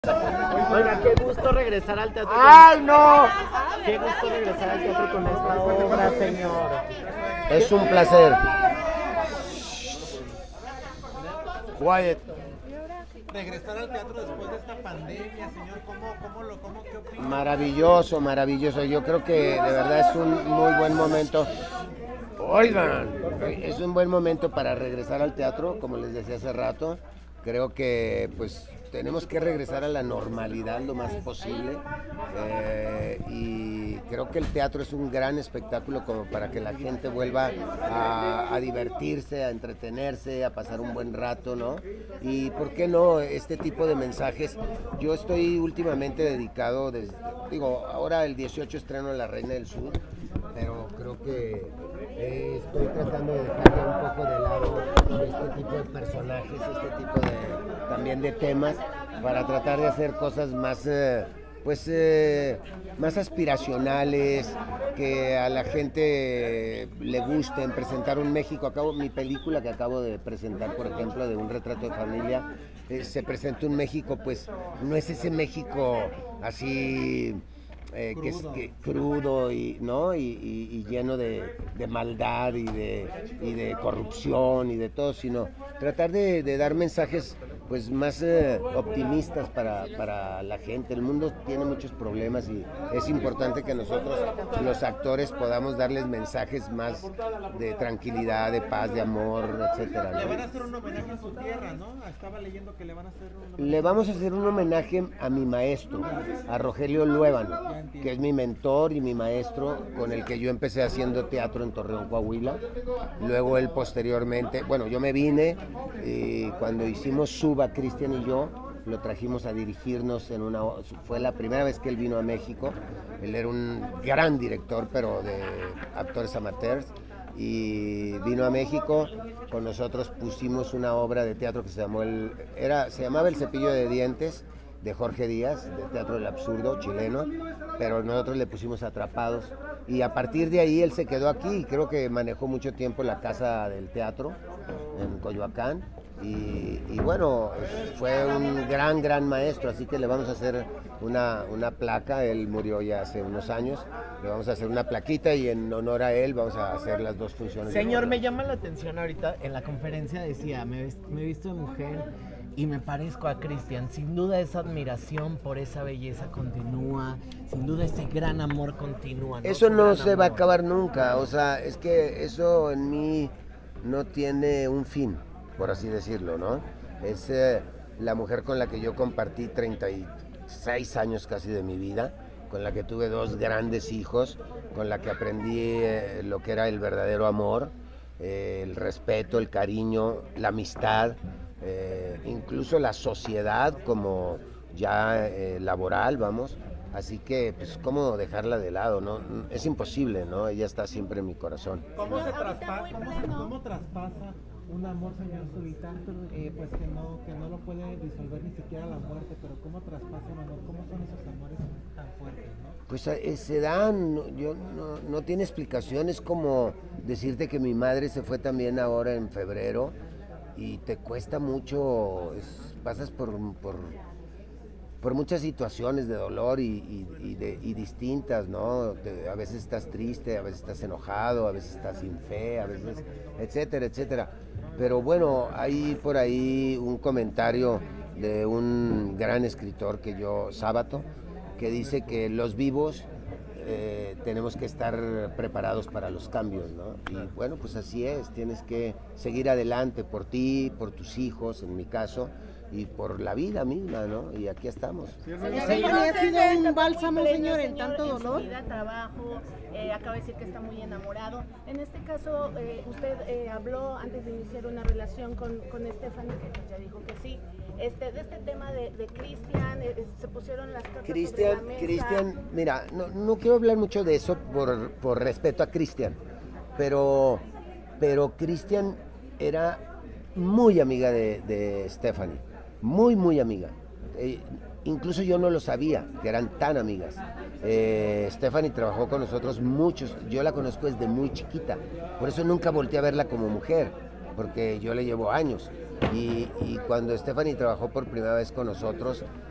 Oiga, qué gusto regresar al teatro. ¡Ay, no! Qué gusto regresar al teatro con esta obra, señor. Es un placer. Quiet. Regresar al teatro después de esta pandemia, señor, ¿qué opina? Maravilloso, maravilloso. Yo creo que de verdad es un muy buen momento. Oigan, es un buen momento para regresar al teatro, como les decía hace rato. Creo que pues tenemos que regresar a la normalidad lo más posible y creo que el teatro es un gran espectáculo como para que la gente vuelva a divertirse, a entretenerse, a pasar un buen rato, ¿no? Y por qué no este tipo de mensajes. Yo estoy últimamente dedicado, ahora el 18 estreno La Reina del Sur, pero creo que estoy tratando de dejar ya un poco de lado este tipo de personajes, este tipo también de temas, para tratar de hacer cosas más, más aspiracionales, que a la gente le gusten, presentar un México. Mi película que acabo de presentar, por ejemplo, de Un retrato de familia, se presenta un México, pues no es ese México así... crudo y, ¿no? y lleno de maldad y de corrupción y de todo, sino tratar de dar mensajes pues más optimistas para la gente. El mundo tiene muchos problemas y es importante que nosotros, los actores, podamos darles mensajes más de tranquilidad, de paz, de amor, etcétera, ¿no? Le van a hacer un homenaje en su tierra, ¿no? Estaba leyendo que le van a hacer un homenaje. Le vamos a hacer un homenaje a mi maestro, a Rogelio Luébano, que es mi mentor y mi maestro, con el que yo empecé haciendo teatro en Torreón, Coahuila. Luego él posteriormente, bueno, yo me vine y cuando hicimos Suba, Cristian y yo, lo trajimos a dirigirnos fue la primera vez que él vino a México. Él era un gran director, pero de actores amateurs, y vino a México. Con nosotros pusimos una obra de teatro que se llamaba El cepillo de dientes, de Jorge Díaz, de Teatro del Absurdo, chileno, pero nosotros le pusimos Atrapados, y a partir de ahí él se quedó aquí y creo que manejó mucho tiempo la Casa del Teatro en Coyoacán, y bueno, fue un gran maestro, así que le vamos a hacer una placa. Él murió ya hace unos años, le vamos a hacer una plaquita y en honor a él vamos a hacer las dos funciones. Señor, me llama la atención ahorita, en la conferencia decía, me he visto de mujer y me parezco a Cristian. Sin duda esa admiración por esa belleza continúa, sin duda ese gran amor continúa, ¿no? Eso no se va a acabar nunca, o sea, es que eso en mí no tiene un fin, por así decirlo, ¿no? Es la mujer con la que yo compartí 36 años casi de mi vida, con la que tuve 2 grandes hijos, con la que aprendí lo que era el verdadero amor, el respeto, el cariño, la amistad, incluso la sociedad como ya laboral, vamos. Así que, pues, ¿cómo dejarla de lado, no? Es imposible, ¿no? Ella está siempre en mi corazón. ¿Cómo traspasa un amor, señor Zurita? Pues que no lo puede disolver ni siquiera la muerte, pero ¿cómo traspasa un amor? ¿Cómo son esos amores tan fuertes, no? Pues se dan, no tiene explicación. Es como decirte que mi madre se fue también ahora en febrero y te cuesta mucho, pasas por muchas situaciones de dolor y distintas, ¿no? A veces estás triste, a veces estás enojado, a veces estás sin fe, a veces, etcétera, etcétera. Pero bueno, hay por ahí un comentario de un gran escritor Sábato, que dice que los vivos tenemos que estar preparados para los cambios, ¿no? Y bueno, pues así es, tienes que seguir adelante por ti, por tus hijos, en mi caso, y por la vida misma, ¿no? Y aquí estamos. ¿Ha sido un bálsamo, señor, en tanto dolor? En su vida, trabajo, acaba de decir que está muy enamorado. En este caso, usted habló antes de iniciar una relación con Stephanie, que pues ya dijo que sí. De este tema de Cristian, se pusieron las cartas sobre la mesa. Cristian, mira, no quiero hablar mucho de eso por respeto a Cristian, pero Cristian era muy amiga de Stephanie, muy amiga. Incluso yo no lo sabía, que eran tan amigas. Stephanie trabajó con nosotros muchos, yo la conozco desde muy chiquita, por eso nunca volteé a verla como mujer, porque yo le llevo años. Y cuando Stephanie trabajó por primera vez con nosotros,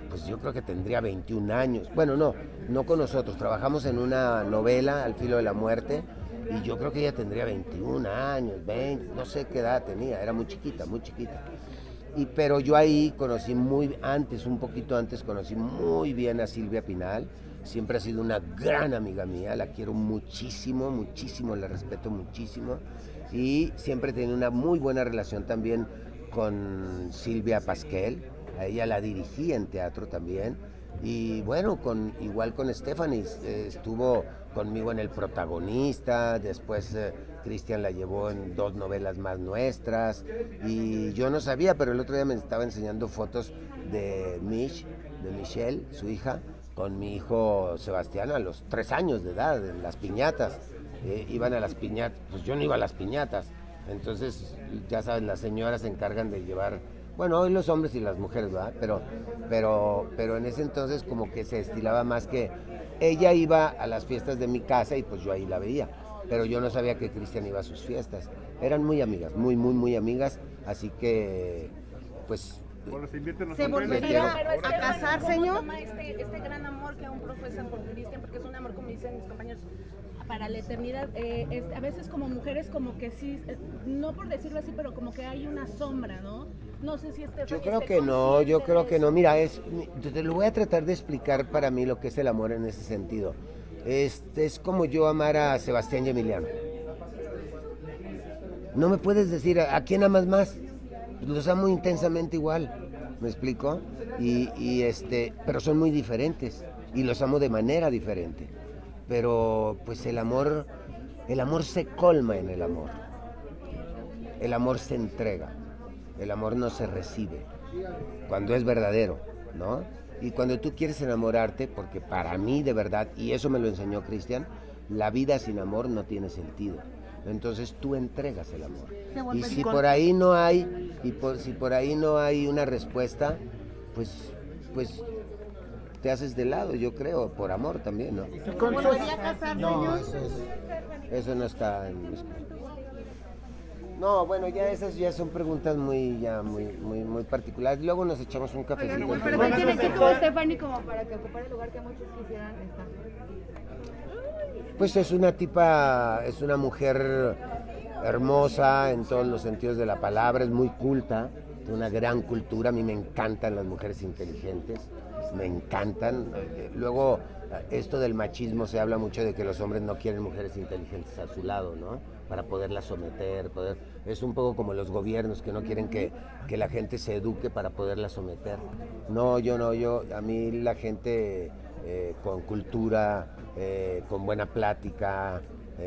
pues yo creo que tendría 21 años. Bueno, no con nosotros, trabajamos en una novela, Al filo de la muerte, y yo creo que ella tendría 21 años, 20, no sé qué edad tenía, era muy chiquita, muy chiquita. Pero yo ahí conocí un poquito antes, conocí muy bien a Silvia Pinal. Siempre ha sido una gran amiga mía, la quiero muchísimo, muchísimo, la respeto muchísimo. Y siempre he tenido una muy buena relación también con Silvia Pasquel. A ella la dirigí en teatro también. Y bueno, igual con Stephanie, estuvo conmigo en El Protagonista, después Cristian la llevó en 2 novelas más nuestras, y yo no sabía, pero el otro día me estaba enseñando fotos de Michelle, su hija, con mi hijo Sebastián a los 3 años de edad, en las piñatas. Iban a las piñatas, pues yo no iba a las piñatas, entonces ya saben, las señoras se encargan de llevar. Bueno, hoy los hombres y las mujeres, ¿verdad? Pero en ese entonces como que se estilaba más que ella iba a las fiestas de mi casa y pues yo ahí la veía. Pero yo no sabía que Cristian iba a sus fiestas. Eran muy amigas, muy, muy, muy amigas. Así que, pues... ¿Se volvería a casar, señor? Este gran amor que aún profesa por Cristian, porque es un amor, como dicen mis compañeros, para la eternidad. A veces como mujeres como que sí, no por decirlo así, pero como que hay una sombra, ¿no? No sé si Yo creo que no, yo creo que no. Mira, te lo voy a tratar de explicar para mí lo que es el amor en ese sentido. Es como yo amar a Sebastián y Emiliano. No me puedes decir, ¿a quién amas más? Los amo intensamente igual, ¿me explico? Pero son muy diferentes y los amo de manera diferente. Pero pues el amor se colma en el amor. El amor se entrega. El amor no se recibe. Cuando es verdadero, ¿no? Y cuando tú quieres enamorarte, porque para mí de verdad, y eso me lo enseñó Cristian, la vida sin amor no tiene sentido. Entonces tú entregas el amor. Y si por ahí no hay, si por ahí no hay una respuesta, pues te haces de lado, yo creo, por amor también, ¿no? ¿Volvería a casar, señor? Eso no está en mis... No, bueno, esas ya son preguntas muy particulares. Luego nos echamos un cafecito. Pero ¿qué tiene que como Stephanie como para que ocupara el lugar que muchos quisieran estar? Pues es una mujer hermosa en todos los sentidos de la palabra, es muy culta, de una gran cultura. A mí me encantan las mujeres inteligentes, me encantan. Luego, esto del machismo, se habla mucho de que los hombres no quieren mujeres inteligentes a su lado, ¿no? Para poderlas someter, es un poco como los gobiernos que no quieren que la gente se eduque para poderla someter. No, a mí la gente con cultura, con buena plática,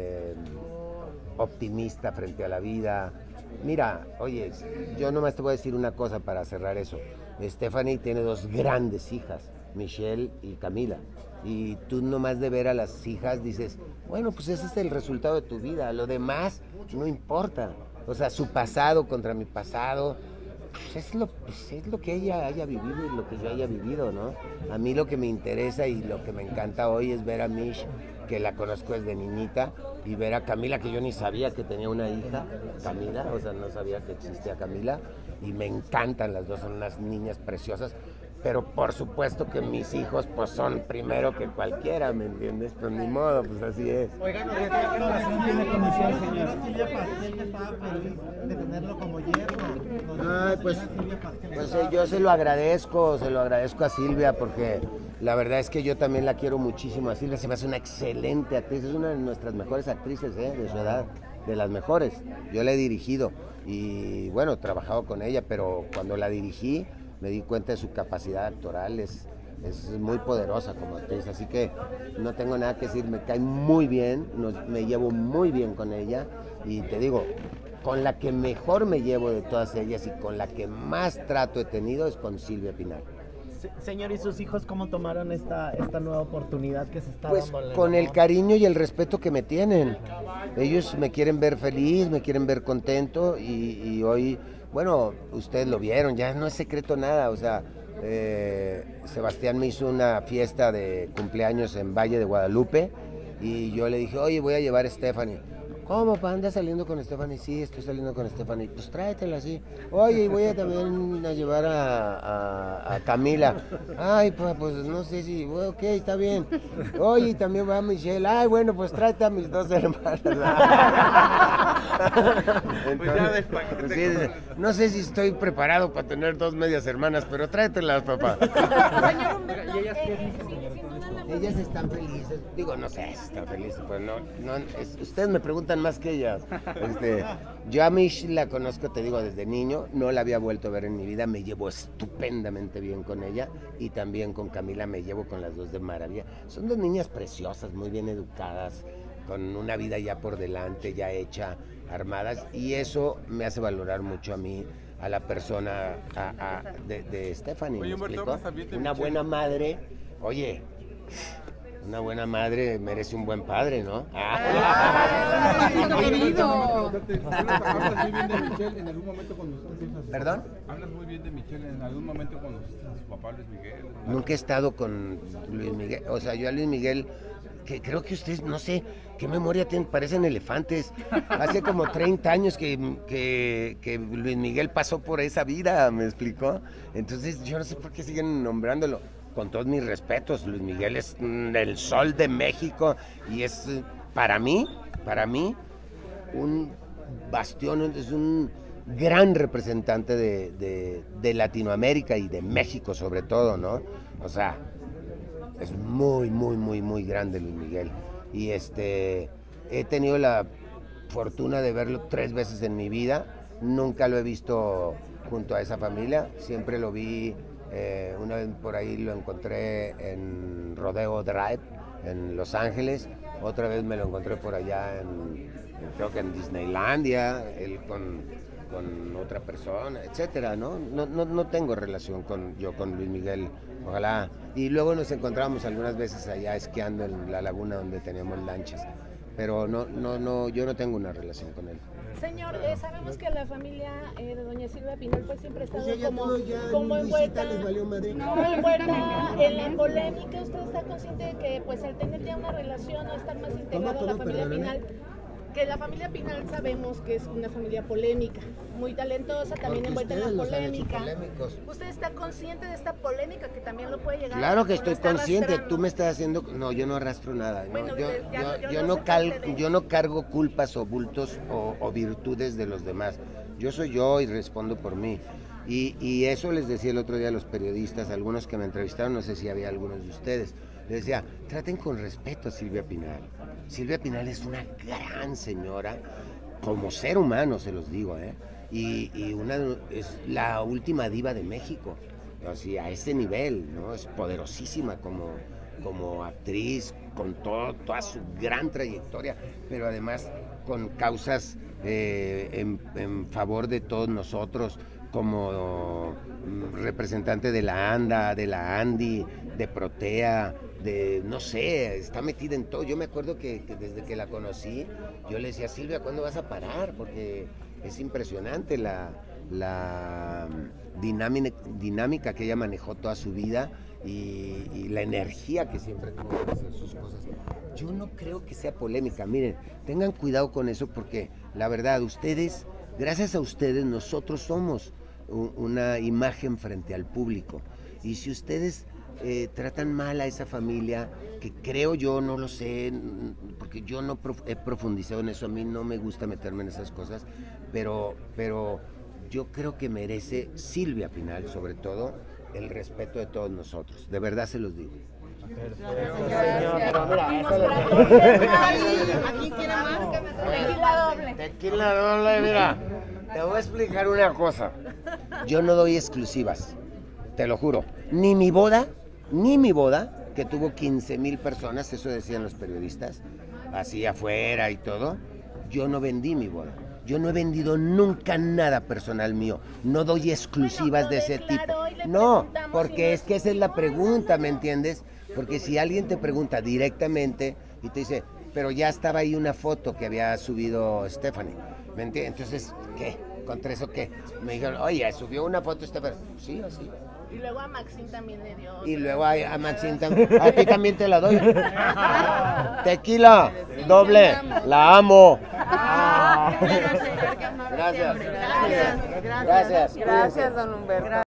optimista frente a la vida. Mira, oye, yo nomás te voy a decir una cosa para cerrar eso. Stephanie tiene 2 grandes hijas, Michelle y Camila. Y tú nomás de ver a las hijas dices, bueno, pues ese es el resultado de tu vida, lo demás no importa. O sea, su pasado contra mi pasado, pues es lo que ella haya vivido y lo que yo haya vivido, ¿no? A mí lo que me interesa y lo que me encanta hoy es ver a Mish, que la conozco desde niñita, y ver a Camila, que yo ni sabía que tenía una hija, Camila, o sea, no sabía que existía Camila, y me encantan, las dos son unas niñas preciosas. Pero por supuesto que mis hijos pues son primero que cualquiera, ¿me entiendes? Pues ni modo, pues así es. Oigan, señor. Silvia Pasquel, que estaba feliz de tenerlo como yerno. Ay, pues yo se lo agradezco a Silvia, porque la verdad es que yo también la quiero muchísimo. A Silvia se me hace una excelente actriz, es una de nuestras mejores actrices, de su edad, de las mejores. Yo la he dirigido y bueno, he trabajado con ella, pero cuando la dirigí me di cuenta de su capacidad actoral, es muy poderosa como actriz, así que no tengo nada que decir, me cae muy bien, me llevo muy bien con ella, y te digo, con la que mejor me llevo de todas ellas y con la que más trato he tenido es con Silvia Pinal. Señor, ¿y sus hijos cómo tomaron esta nueva oportunidad que se está pues dando? Con el cariño y el respeto que me tienen. Ellos me quieren ver feliz, me quieren ver contento, y hoy, bueno, ustedes lo vieron, ya no es secreto nada, o sea, Sebastián me hizo una fiesta de cumpleaños en Valle de Guadalupe y yo le dije, oye, voy a llevar a Stephanie. ¿cómo, pa? ¿Andas saliendo con Stephanie? Sí, estoy saliendo con Stephanie. Pues tráetela así. Oye, y voy a también a llevar a Camila. Ay, pues no sé si, bueno, ok, está bien. Oye, también va Michelle. Ay, bueno, pues tráete a mis 2 hermanas. Entonces, sí, no sé si estoy preparado para tener 2 medias hermanas, pero tráetelas, papá. Señor Humberto, Ellas están felices, digo, no sé si están felices, pues ustedes me preguntan más que ellas. Yo a Mish la conozco, te digo, desde niño, no la había vuelto a ver en mi vida, me llevo estupendamente bien con ella y también con Camila me llevo con las 2 de maravilla. Son 2 niñas preciosas, muy bien educadas, con una vida ya por delante, ya hecha, armadas, y eso me hace valorar mucho a mí, a la persona de Stephanie. Oye, ¿me Humberto, explico? Una buena madre, oye, una buena madre merece un buen padre, ¿no? Querido. Hablas muy bien de Michelle en algún momento cuando ¿Perdón? Hablas muy bien de Michelle en algún momento cuando a su papá Luis Miguel. Nunca he estado con Luis Miguel, o sea, yo a Luis Miguel, que creo que ustedes, no sé, qué memoria tienen, parecen elefantes. Hace como 30 años que Luis Miguel pasó por esa vida, ¿me explicó? Entonces yo no sé por qué siguen nombrándolo. Con todos mis respetos, Luis Miguel es el sol de México y es para mí, un bastión, es un gran representante de Latinoamérica y de México sobre todo, ¿no? O sea, es muy, muy, muy, muy grande Luis Miguel. Y he tenido la fortuna de verlo 3 veces en mi vida, nunca lo he visto junto a esa familia, siempre lo vi. Una vez por ahí lo encontré en Rodeo Drive, en Los Ángeles. Otra vez me lo encontré por allá, creo que en Disneylandia, él con otra persona, etcétera, ¿no? No tengo relación con Luis Miguel, ojalá. Y luego nos encontramos algunas veces allá esquiando en la laguna donde teníamos lanchas. Pero yo no tengo una relación con él. Señor, sabemos que la familia de doña Silvia Pinal pues siempre ha estado como envuelta en la polémica. ¿Usted está consciente de que pues al tener ya una relación o estar más integrado a la familia Pinal, que la familia Pinal sabemos que es una familia polémica, muy talentosa, también envuelta en la polémica? ¿Usted está consciente de esta polémica que también lo puede llegar? Claro que estoy consciente, tú me estás haciendo, no, yo no arrastro nada, bueno, yo no cargo culpas o bultos o virtudes de los demás, yo soy yo y respondo por mí. Y eso les decía el otro día a los periodistas, algunos que me entrevistaron, no sé si había algunos de ustedes, les decía, traten con respeto a Silvia Pinal. Silvia Pinal es una gran señora, como ser humano se los digo, y es la última diva de México, así, a este nivel, ¿no? Es poderosísima como actriz, con toda su gran trayectoria, pero además con causas en favor de todos nosotros, como representante de la ANDA, de la ANDI, de Protea, no sé, está metida en todo. Yo me acuerdo que desde que la conocí, yo le decía, Silvia, ¿cuándo vas a parar? Porque es impresionante la dinámica que ella manejó toda su vida y la energía que siempre tuvo para hacer sus cosas. Yo no creo que sea polémica, miren, tengan cuidado con eso porque la verdad, ustedes, gracias a ustedes, nosotros somos una imagen frente al público. Y si ustedes tratan mal a esa familia, que creo yo, no lo sé, porque yo no he profundizado en eso, a mí no me gusta meterme en esas cosas, pero yo creo que merece Silvia Pinal, sobre todo, el respeto de todos nosotros, de verdad se los digo. Aquí quiere más. Tequila doble, mira, te voy a explicar una cosa, yo no doy exclusivas, te lo juro, ni mi boda, que tuvo 15,000 personas, eso decían los periodistas, así afuera y todo, yo no vendí mi boda. Yo no he vendido nunca nada personal mío, no doy exclusivas de ese tipo. No, porque es que esa es la pregunta, ¿me entiendes? Porque si alguien te pregunta directamente y te dice, pero ya estaba ahí una foto que había subido Stephanie, ¿me entiendes? Entonces, ¿qué? ¿Contra eso qué? Me dijeron, oye, subió una foto sí, así. Y luego a Maxine también le dio. Y luego a Maxine también. A ti también te la doy. Tequila, doble, la amo. Gracias. Gracias, don Humberto.